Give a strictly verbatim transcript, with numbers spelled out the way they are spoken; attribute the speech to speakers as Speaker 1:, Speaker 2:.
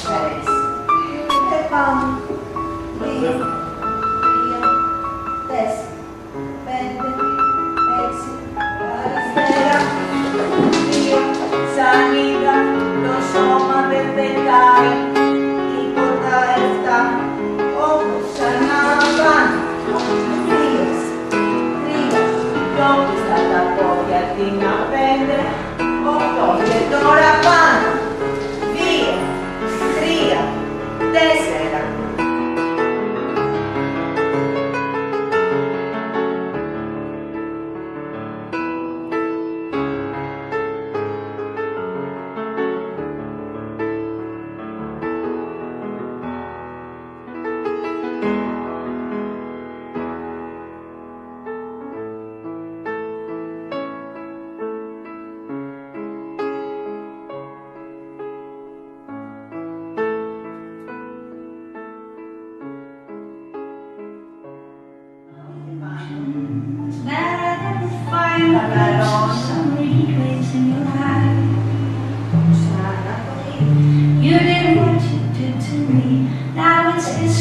Speaker 1: seis. E πάμε. Δύο, τρία, τέσσερα, πέντε, έξι. Αριστερά. Δύο, σαν είδα, το σώμα δεν πετάει. Τίποτα εφτά, όπως ξανά πάνω. Δύο, τρία, πιο πίστα τα πόδια, τρίνα, πέντε, οκτώ. Και τώρα πάνω. Δύο, τρία, τέσσερα.
Speaker 2: You did what you did to me. Now it's history.